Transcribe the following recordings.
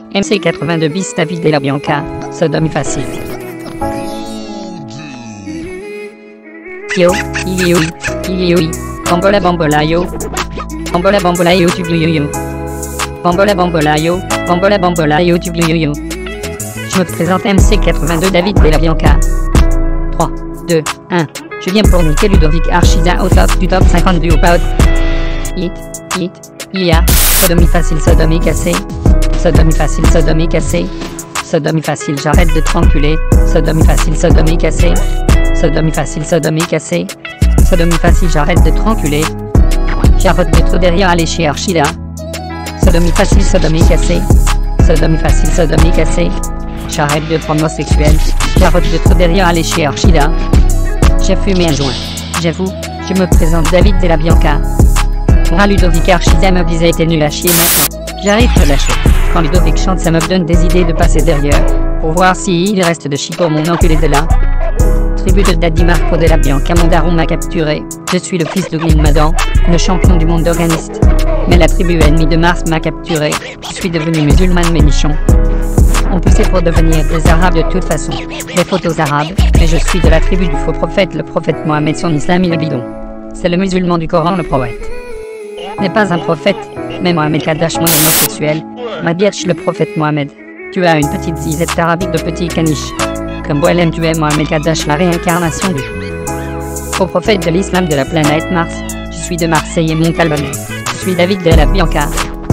MC82 bis David Della Bianca, sodomie facile. Yo, yo, bambola bambola yo. Bambola bambola yo, tu yo yo. Bambola bambola yo, tu yo yo. Je me présente MC82 David Della Bianca. 3, 2, 1. Je viens pour niquer Ludovic Archisa au top du top 50 du pod. Ya. Sodomie facile, sodomie cassée. Sodomie facile, sodomie cassée. Sodomie facile, j'arrête de t'enculer. Sodomie facile, sodomie cassée. Sodomie facile, sodomie cassée. Sodomie facile, j'arrête de t'enculer. J'arrête de trop derrière aller chez Archida. Sodomie facile, sodomie cassée. Sodomie facile, sodomie cassée. J'arrête de prendre homosexuel. J'arrête de trop derrière aller chez Archida. J'ai fumé un joint. J'avoue, je me présente David Della Bianca. Moi Ludovic Archida me disait t'es nul à chier maintenant. J'arrive à lâcher. Quand Ludovic chante ça me donne des idées de passer derrière. Pour voir s'il reste de chi pour mon enculé de là. Tribu de Daddy Marco Della Bianca, mon daron m'a capturé. Je suis le fils de Guilmadan, le champion du monde organiste. Mais la tribu ennemie de Mars m'a capturé. Je suis devenu musulmane ménichon. On poussait pour devenir des arabes de toute façon. Des photos arabes, mais je suis de la tribu du faux prophète, le prophète Mohammed, son islam il est bidon. C'est le musulman du Coran, le prophète. N'est pas un prophète, mais Mohamed Kadash, mon homosexuel. Ma biatch, le prophète Mohamed. Tu as une petite zizette arabique de petit caniche. Comme Boelem, tu es Mohamed Kadash, la réincarnation du faux prophète de l'islam de la planète Mars. Je suis de Marseille et Montalbanais. Je suis David Della Bianca.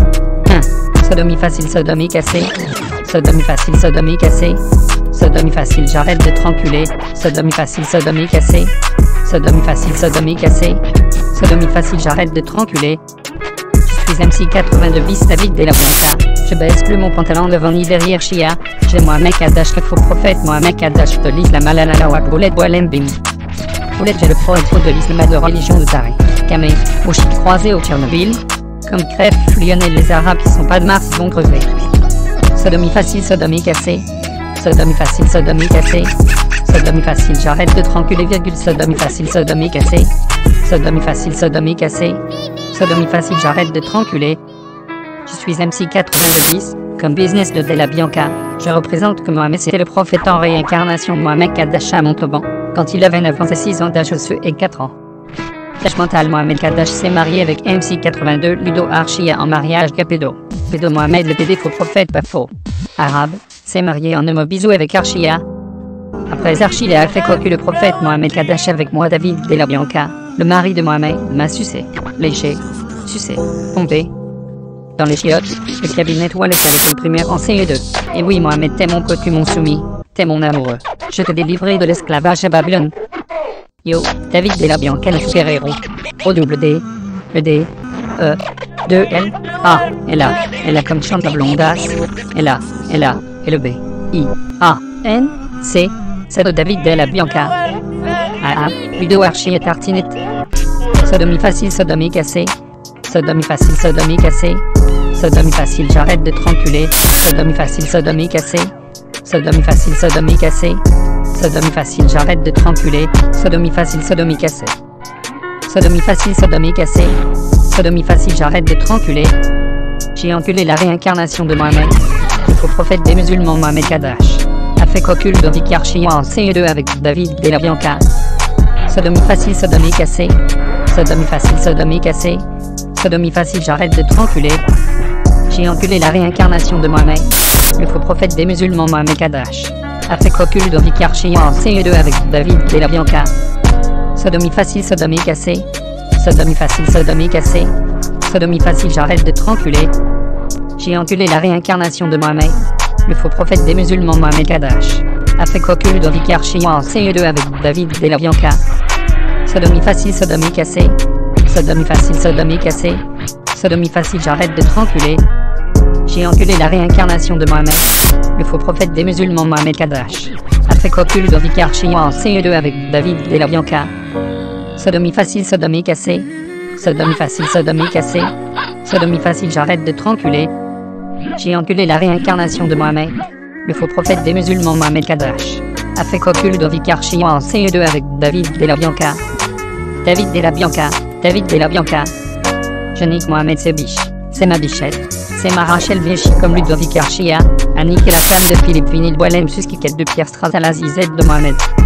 1. Sodomie facile, sodomie cassée. Sodomie facile, sodomie cassée. Sodomie facile, j'arrête de t'enculer. Sodomie facile, sodomie cassée. Sodomie facile, sodomie cassée. Sodomie facile, j'arrête de t'enculer. Je suis MC82 bis David Della Bianca. Je baisse plus mon pantalon devant ni derrière Chia. J'ai Mohamed Kadash, le faux prophète, Mohamed Kadash de l'islam alalala boulette boilem bim. Boulette, j'ai le pro et trop de l'islam de religion de taré. Kamé, au chic croisé au Tchernobyl. Comme crève, Lionel, les arabes qui sont pas de Mars, ils vont crever. Sodomie facile, sodomie cassée. Sodomie facile, sodomie cassée. Sodomie facile, j'arrête de t'enculer, virgule, sodomie facile, sodomie cassée. Sodomie facile, sodomie cassée. Sodomie facile, j'arrête de t'enculer. Je suis MC82 comme business de Della Bianca. Je représente que Mohamed c'était le prophète en réincarnation Mohamed Kadash à Montauban. Quand il avait 9 ans et 6 ans d'âge et 4 ans. Tâche mentale, Mohamed Kadash s'est marié avec MC82 Ludo Archia en mariage Capédo. Pédo Mohamed le PD faux prophète pas faux. Arabe, s'est marié en homo bisou avec Archia. Après Archia a fait cocu le prophète Mohamed Kadash avec moi David Della Bianca. Le mari de Mohamed m'a sucé, léché, sucé, pompé. Dans les chiottes, le cabinet toilette avec le primaire en CE2. Et oui Mohamed, t'es mon cocu, mon soumis, t'es mon amoureux. Je t'ai délivré de l'esclavage à Babylone. Yo, David Della Bianca, le super-héros. O-double-D, E-D, E, 2-L, A, L-A comme chante la blondasse. L-A, et le B, I, A, N, C, c'est de David Della Bianca. A, Ludo Archie et Tartinette. Sodomie facile, sodomie cassée. Sodomie facile, sodomie cassée. Sodomie facile, j'arrête de t'enculer. Sodomie facile, sodomie cassée. Sodomie facile, sodomie cassée. Sodomie facile, j'arrête de t'enculer. Sodomie facile, sodomie cassée. Sodomie facile, sodomie cassée. Sodomie facile, j'arrête de t'enculer. J'ai enculé la réincarnation de Mohamed. Le faux prophète des musulmans Mohamed Kadash. A fait cocu Ludovic Archia en CE2 avec David Della Bianca. Sodomie facile, sodomie cassée. Sodomie facile, sodomie cassée. Sodomie facile, j'arrête de t'enculer. J'ai enculé la réincarnation de Mohamed. Le faux prophète des musulmans Mohamed Kadash. A fait cocu Ludovic Archia en CE2 avec David Della Bianca. Sodomie facile, sodomie cassée. Sodomie facile, sodomie cassée. Sodomie facile, j'arrête de t'enculer. J'ai enculé la réincarnation de Mohamed. Le faux prophète des musulmans Mohamed Kadash. A fait cocu Ludovic Archia en CE2 avec David Della Bianca. Sodomie facile, sodomie cassée. Sodomie facile, sodomie cassée. Sodomie facile, j'arrête de t'enculer. J'ai enculé la réincarnation de Mohamed. Le faux prophète des musulmans Mohamed Kadash. A fait cocu Ludovic Archia en CE2 avec David Della Bianca. Sodomie facile, sodomie cassée. Sodomie facile, sodomie cassée. Sodomie facile, j'arrête de t'enculer. J'ai enculé la réincarnation de Mohamed. Le faux prophète des musulmans Mohamed Kadash. A fait cocu Ludovic Archia en CE2 avec David Della Bianca. David Della Bianca. David Della Bianca. Je nique Mohamed, c'est biche. C'est ma bichette. Semar Rachel Vichy comme Ludovic Archia, Annick et la femme de Philippe Vinil Boilem Suskiket de Pierre Stratalaz Z de Mohamed.